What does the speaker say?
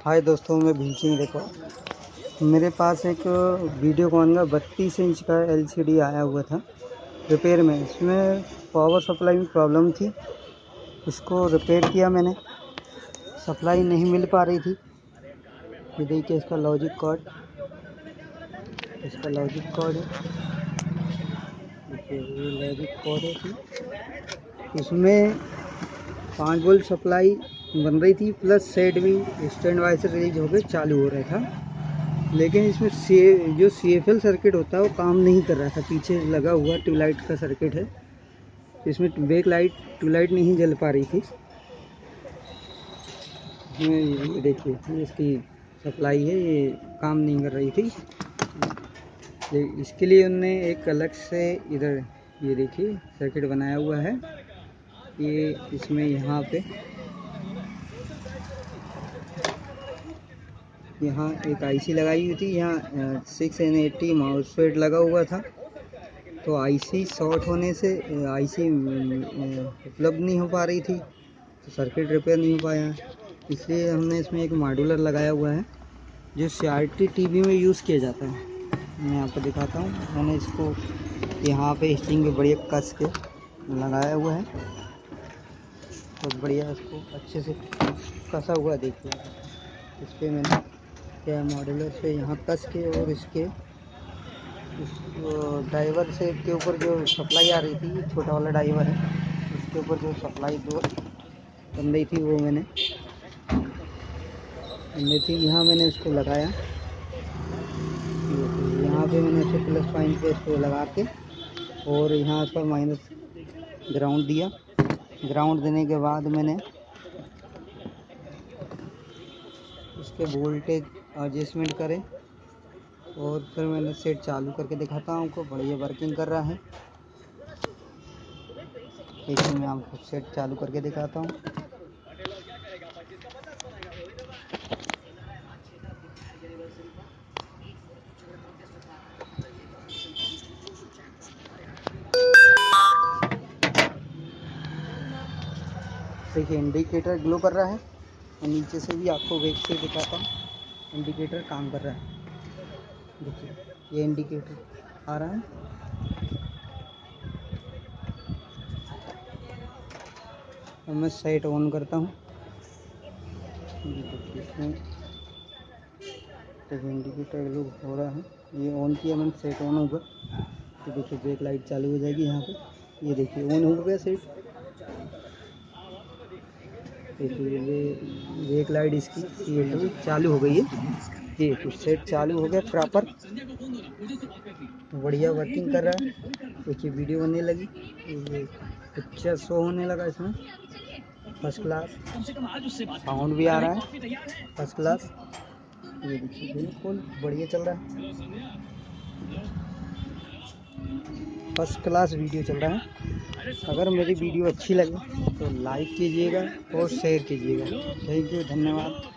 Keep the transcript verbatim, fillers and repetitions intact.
हाय दोस्तों, मैं भीम देखो। मेरे पास एक वीडियोकॉन का बत्तीस इंच का एलसीडी आया हुआ था रिपेयर में। इसमें पावर सप्लाई में प्रॉब्लम थी। इसको रिपेयर किया मैंने, सप्लाई नहीं मिल पा रही थी। ये देखिए इसका लॉजिक कॉर्ड, इसका लॉजिक कॉर्ड है। देखिए ये लॉजिक कॉर्ड है थी। इसमें पाँच वोल्ट सप्लाई बन रही थी, प्लस सेट भी स्टैंड बाय से रिलीज होकर चालू हो रहा था। लेकिन इसमें सी जो सी एफ एल सर्किट होता है वो काम नहीं कर रहा था। पीछे लगा हुआ ट्यूबलाइट का सर्किट है, इसमें बैक लाइट ट्यूबलाइट नहीं जल पा रही थी। ये देखिए इसकी सप्लाई है, ये काम नहीं कर रही थी। इसके लिए उन्होंने एक अलग से इधर ये देखिए सर्किट बनाया हुआ है। ये इसमें यहाँ पे यहाँ एक आईसी लगाई हुई थी। यहाँ सिक्स एन एट्टी माउसपैड लगा हुआ था। तो आईसी शॉर्ट होने से आईसी उपलब्ध नहीं हो पा रही थी, तो सर्किट रिपेयर नहीं हो पाया। इसलिए हमने इसमें एक मॉड्यूलर लगाया हुआ है जो सीआरटी टीवी में यूज़ किया जाता है। मैं आपको दिखाता हूँ। मैंने इसको यहाँ पे स्टिंग पे बढ़िया कस के लगाया हुआ है। तो बढ़िया इसको अच्छे से कसा हुआ देखिए। इस पर मैंने क्या मॉड्यूलर से यहाँ कस के और इसके इस ड्राइवर से के ऊपर जो सप्लाई आ रही थी, छोटा वाला ड्राइवर है, उसके ऊपर जो सप्लाई दो बन रही थी वो मैंने बन रही थी यहाँ मैंने इसको लगाया। यहाँ पे मैंने इसे प्लस पॉइंट पे इसको लगा के और यहाँ पर माइनस ग्राउंड दिया। ग्राउंड देने के बाद मैंने इसके वोल्टेज एडजस्टमेंट करे और फिर मैंने सेट चालू करके दिखाता हूँ आपको। बढ़िया वर्किंग कर रहा है। देखिए मैं आपको सेट चालू करके दिखाता हूँ। देखिए इंडिकेटर ग्लो कर रहा है और नीचे से भी आपको वेग से दिखाता हूँ। इंडिकेटर काम कर रहा है। देखिए ये इंडिकेटर आ रहा है। और मैं सेट ऑन करता हूँ। देखिए इंडिकेटर ग्लो हो रहा है। ये ऑन किया मैंने, सेट ऑन होगा तो देखिए ब्रेक लाइट चालू हो जाएगी। यहाँ पे ये देखिए ऑन हो गया सेट। देखिए ये ब्रेक लाइट इसकी ये चालू हो गई है। ये तो सेट चालू हो गया प्रॉपर, बढ़िया वर्किंग कर रहा है। देखिए वीडियो बनने लगी, ये पिक्चर शो होने लगा इसमें। फर्स्ट क्लास साउंड भी आ रहा है, फर्स्ट क्लास। ये देखिए बिल्कुल बढ़िया चल रहा है, फर्स्ट क्लास वीडियो चल रहा है। अगर मेरी वीडियो अच्छी लगे तो लाइक कीजिएगा और शेयर कीजिएगा। थैंक यू, धन्यवाद।